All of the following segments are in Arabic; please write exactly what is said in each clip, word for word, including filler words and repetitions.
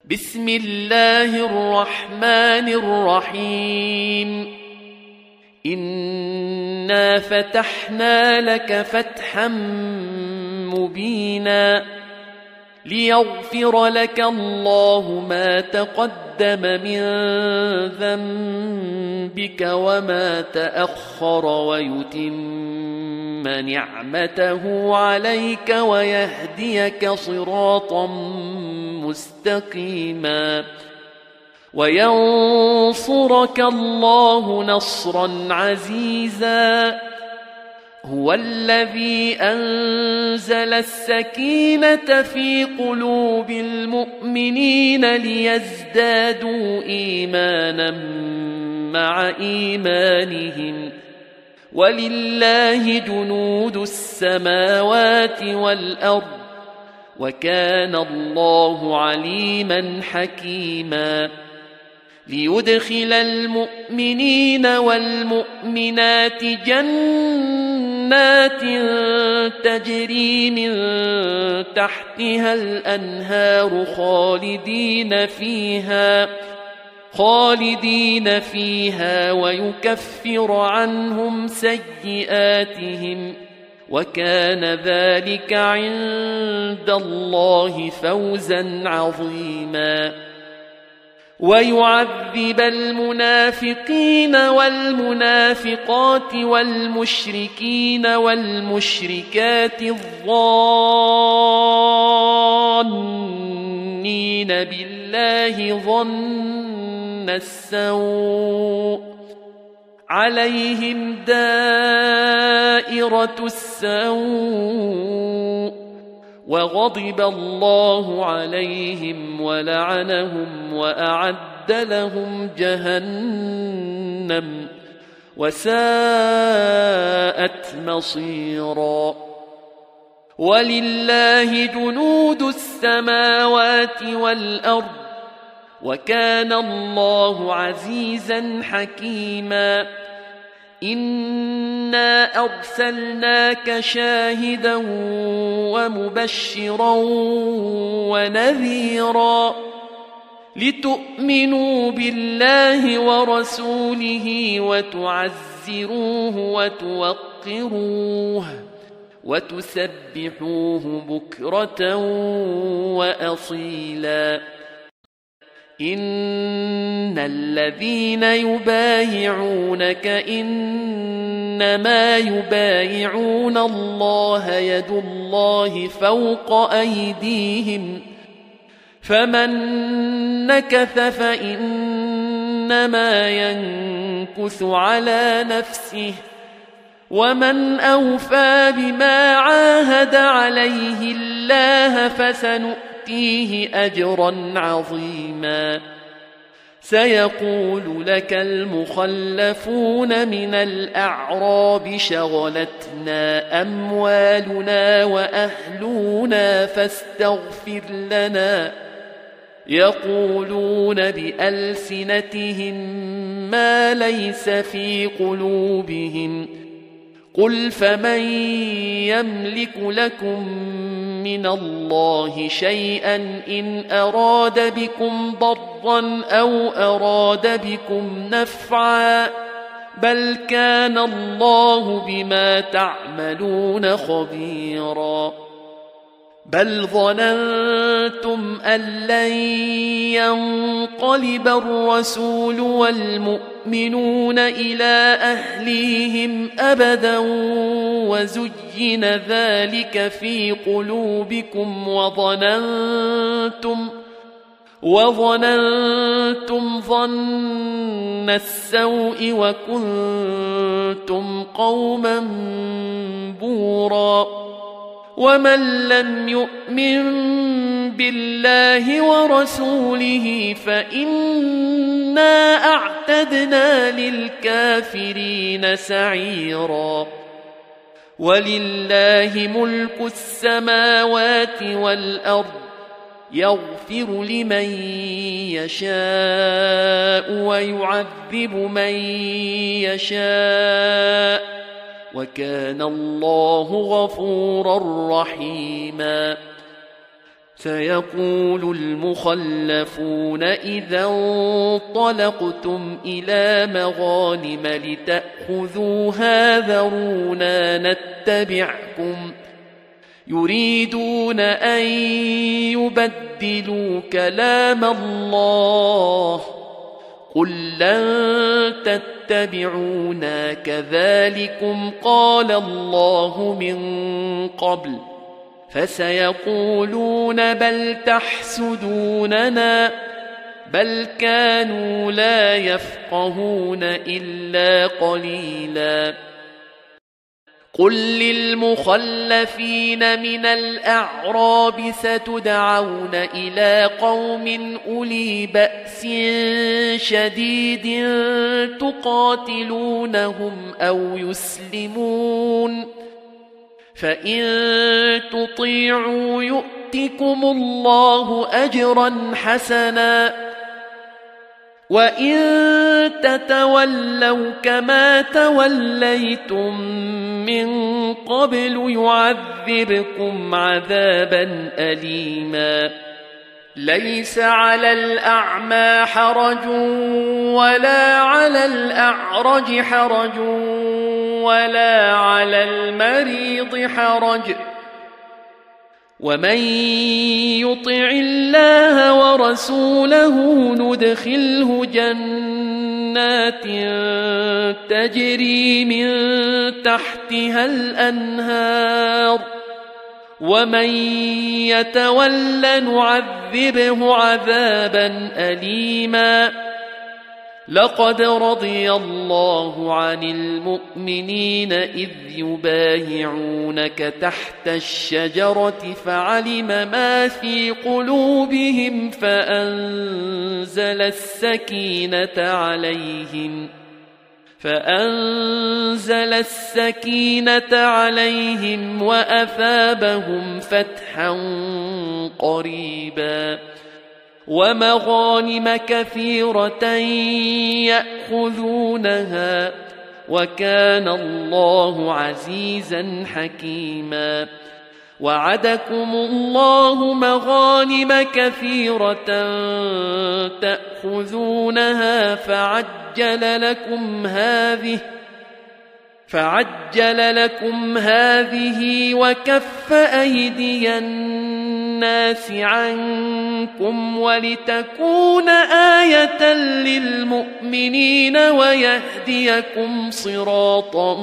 بسم الله الرحمن الرحيم. إنا فتحنا لك فتحا مبينا ليغفر لك الله ما تقدم من ذنبك وما تأخر ويتم نعمته عليك ويهديك صراطا مستقيما وينصرك الله نصرا عزيزا. هو الذي أنزل السكينة في قلوب المؤمنين ليزدادوا إيمانا مع إيمانهم ولله جنود السماوات والأرض وكان الله عليما حكيما. ليدخل المؤمنين والمؤمنات جنات تجري من تحتها الأنهار خالدين فيها خالدين فيها ويكفر عنهم سيئاتهم وكان ذلك عند الله فوزا عظيما. ويعذب المنافقين والمنافقات والمشركين والمشركات الظانين بالله ظن السوء عليهم دائرة السوء وغضب الله عليهم ولعنهم وأعد لهم جهنم وساءت مصيرا. ولله جنود السماوات والأرض وكان الله عزيزا حكيما. إنا أرسلناك شاهدا ومبشرا ونذيرا لتؤمنوا بالله ورسوله وتعزروه وتوقروه وتسبحوه بكرة وأصيلا. إن الذين يبايعونك إنما يبايعون الله يد الله فوق أيديهم فمن نكث فإنما ينكث على نفسه ومن أوفى بما عاهد عليه الله فسنؤمن فيه أجرا عظيما. سيقول لك المخلفون من الأعراب شغلتنا أموالنا وأهلنا فاستغفر لنا يقولون بألسنتهم ما ليس في قلوبهم قل فمن يملك لكم من الله شيئا إن أراد بكم ضرا أو أراد بكم نفعا بل كان الله بما تعملون خبيرا. بل ظننتم أن لن ينقلب الرسول والمؤمنون إلى أهليهم أبدا وزين ذلك في قلوبكم وظننتم وظننتم ظن السوء وكنتم قوما بورا. ومن لم يؤمن بالله ورسوله فإنا أعتدنا للكافرين سعيرا. ولله ملك السماوات والأرض يغفر لمن يشاء ويعذب من يشاء وكان الله غفورا رحيما. سيقول المخلفون إذا انطلقتم إلى مغانم لتأخذوها ذرونا نتبعكم يريدون أن يبدلوا كلام الله قل لن تتبعونا كذلكم قال الله من قبل فسيقولون بل تحسدوننا بل كانوا لا يفقهون إلا قليلا قل للمخلفين من الأعراب ستدعون إلى قوم أولي بأس شديد تقاتلونهم أو يسلمون فإن تطيعوا يؤتكم الله أجرا حسنا وإن تتولوا كما توليتم من قبل يعذبكم عذابا أليما ليس على الأعمى حرج ولا على الأعرج حرج ولا على المريض حرج ومن يطع الله ورسوله ندخله جنات تجري من تحتها الأنهار ومن يتول نعذبه عذابا أليما لقد رضي الله عن المؤمنين إذ يبايعونك تحت الشجرة فعلم ما في قلوبهم فأنزل السكينة عليهم فأنزل السكينة عليهم وأثابهم فتحا قريبا ومغانم كثيرة يأخذونها وكان الله عزيزا حكيما وعدكم الله مغانم كثيرة تأخذونها فعجل لكم هذه فعجل لكم هذه وكف أيدي الناس عنكم ولتكون آية للمؤمنين ويهديكم صراطا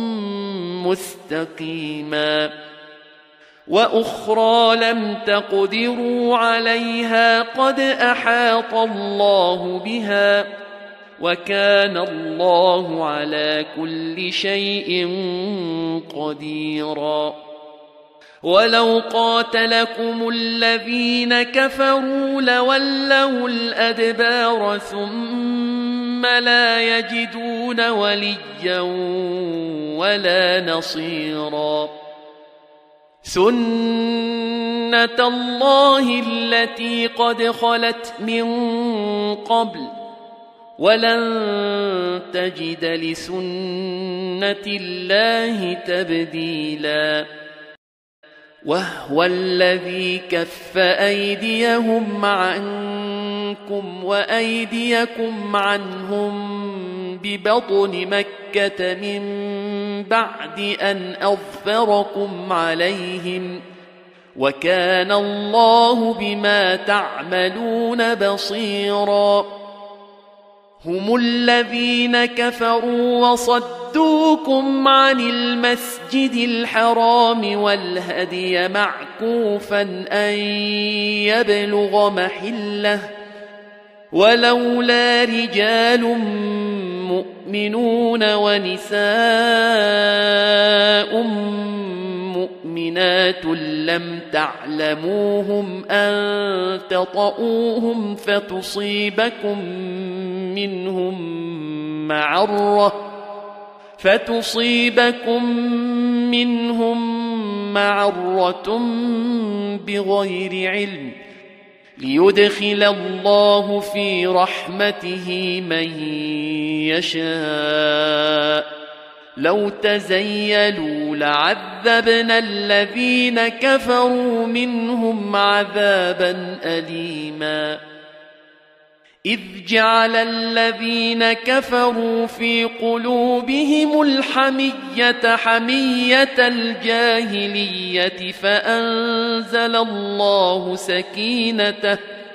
مستقيما وأخرى لم تقدروا عليها قد أحاط الله بها وكان الله على كل شيء قديرا ولو قاتلكم الذين كفروا لولوا الأدبار ثم لا يجدون وليا ولا نصيرا سنة الله التي قد خلت من قبل ولن تجد لسنة الله تبديلا وهو الذي كف أيديهم عنكم وأيديكم عنهم ببطن مكة من بعد أن أظفركم عليهم وكان الله بما تعملون بصيرا هم الذين كفروا وصدوكم عن المسجد الحرام والهدي معكوفا أن يبلغ محله ولولا رجال مؤمنون ونساء مؤمنات لم تعلموهم أن تطؤوهم فتصيبكم منهم معرة فتصيبكم منهم معرة بغير علم ليدخل الله في رحمته من يشاء لو تزيلوا لعذبنا الذين كفروا منهم عذابا أليما إذ جعل الذين كفروا في قلوبهم الحمية حمية الجاهلية فأنزل الله سكينته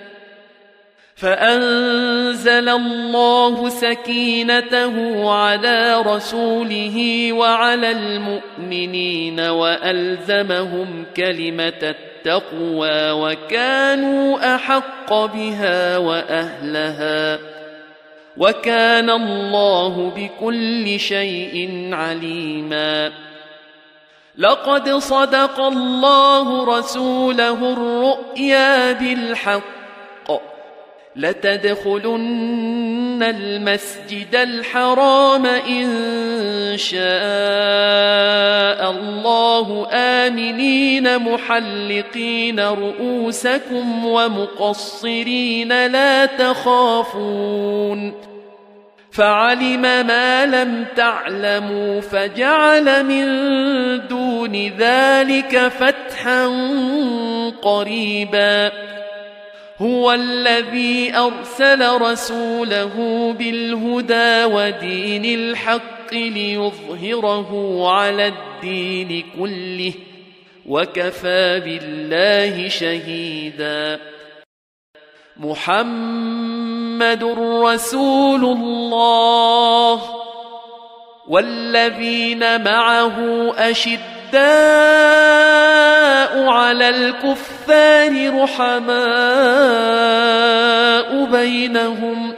فأنزل الله سكينته على رسوله وعلى المؤمنين وألزمهم كلمة التقوى وكانوا أحق بها وأهلها وكان الله بكل شيء عليما لقد صدق الله رسوله الرؤيا بالحق لتدخلن المسجد الحرام إن شاء الله آمنين محلقين رؤوسكم ومقصرين لا تخافون فعلم ما لم تعلموا فجعل من دون ذلك فتحا قريبا هو الذي أرسل رسوله بالهدى ودين الحق ليظهره على الدين كله وكفى بالله شهيدا محمد رسول الله والذين معه أشداء على الكفار رحماء بينهم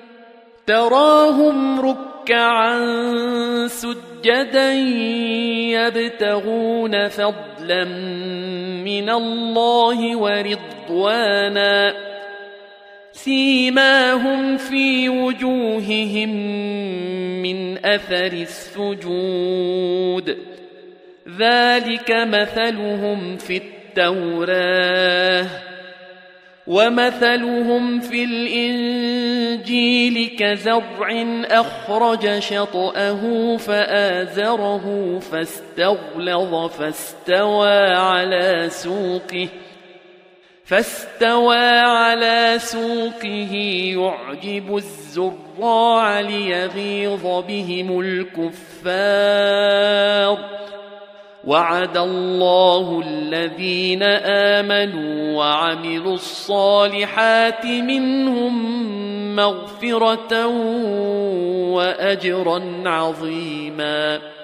تراهم ركعا سجدا يبتغون فضلا من الله ورضوانا سيماهم في وجوههم من أثر السجود ذلك مثلهم في التوراة ومثلهم في الإنجيل كزرع أخرج شطأه فآزره فاستغلظ فاستوى على سوقه فاستوى على سوقه يعجب الزراع ليغيظ بهم الكفار وعد الله الذين آمنوا وعملوا الصالحات منهم مغفرة وأجرا عظيما